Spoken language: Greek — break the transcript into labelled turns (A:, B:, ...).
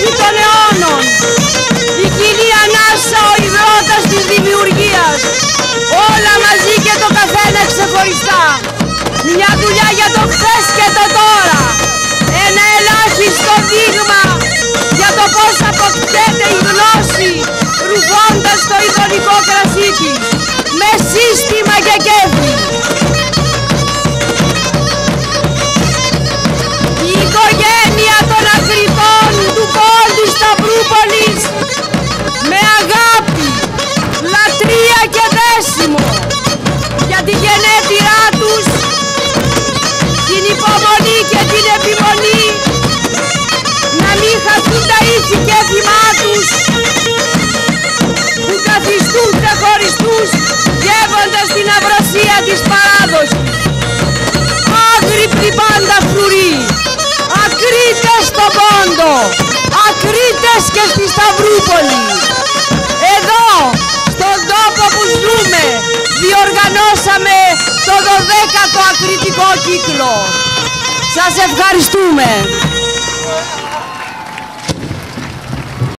A: ύσμη των αιώνων, η κοινή ανάσα, ο υδρότας της δημιουργίας, όλα μαζί και το καθένα ξεχωριστά. Μια δουλειά για το χθες και το τώρα, ένα ελάχιστο δείγμα για το πώς αποκτέται η γνώση, ρουφώντας το ειδονικό κρασί της, με σύστημα και κέφι. Η οικογένεια των Ακριτών του Πόντου Σταυρούπολης, με αγάπη, λατρεία και δέσιμο για τη γενέτειρά τους, την υπομονή και την επιμονή, να μην χαθούν τα ήθη και έθιμά τους, που καθιστούν ξεχωριστούς, γεύοντας την αυρασία της παράδοσης. Άγρυπνοι πάντα φρουροί, Ακρίτες στο Πόντο, Ακρίτες και στη Σταυρούπολη. Εδώ, στον τόπο που ζούμε, διοργανώσαμε το 12ο ακριτικό κύκλο. Σας ευχαριστούμε.